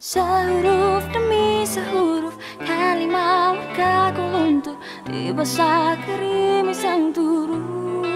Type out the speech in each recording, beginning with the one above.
Sehuruf demi sehuruf kalimat kaku luntur di basah gerimis yang turun.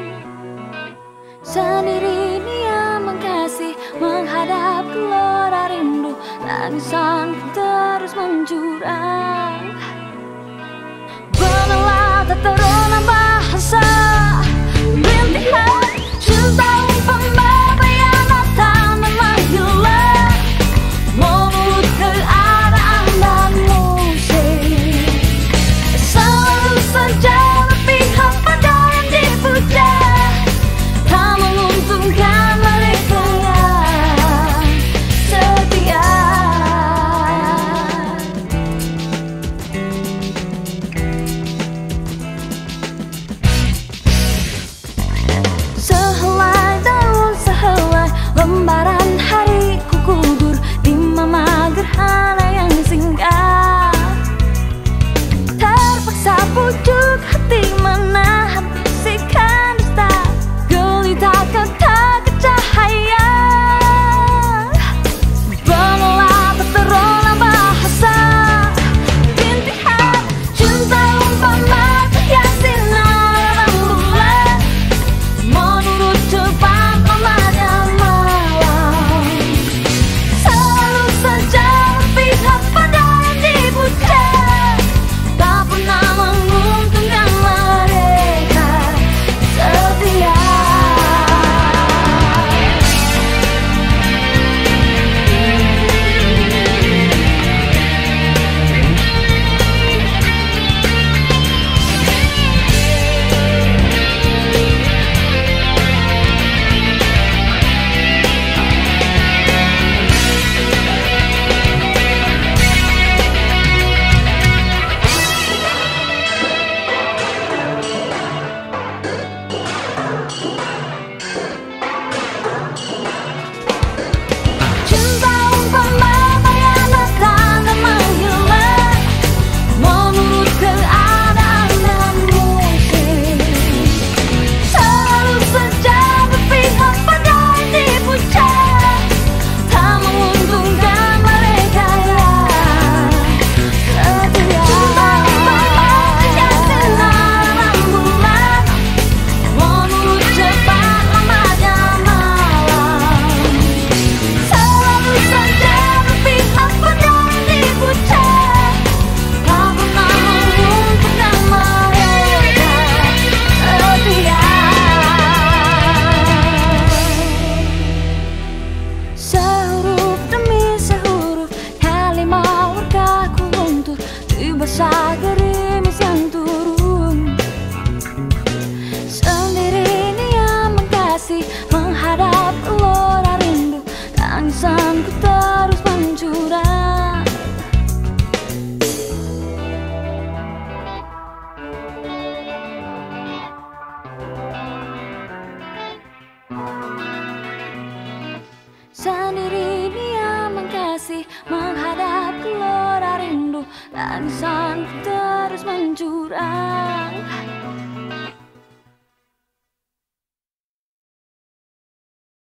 Sendiri dia mengkasih menghadap gelora rindu, tangisanku terus mencurah. Benar tak terunam bahasa rintihan cinta umpama pengkhianatan memang gila, menurut keadaan dan musik. Selalu saja berpihak pada yang dipuja, tak menguntungkan mereka yang setia. Sehelai daun, sehelai lembaran hariku gugur di mama gerhana yang singkat. Terpaksa pujuk hati menahan bisikan dusta, gelita kata cahaya. Benar tak terunam bahasa rintihan cinta umpama keyakinan rembulan, menurut cepat lamanya malam. Selalu saja berpihak pada yang dipuja, tak pernah menguntungkan mereka setia. Cinta umpama pengkhianatan dan menghilang, menurut keadaan dan musik. Selalu saja berpihak pada yang dipuja, tak menguntungkan mereka yang setia. Cinta umpama keyakinan rembulan, menurut cepat lamanya malam. Selalu saja berpihak pada yang dipuja, tak pernah menguntungkan mereka setia. Sehuruf demi sehuruf kalimat wargaku luntur di basah gerimis yang turun. Sendiri dia mengkasih menghadap gelora rindu, tangisanku terus mencurah. Sendiri dia mengkasih menghadap gelora rindu, tangisanku terus mencurah.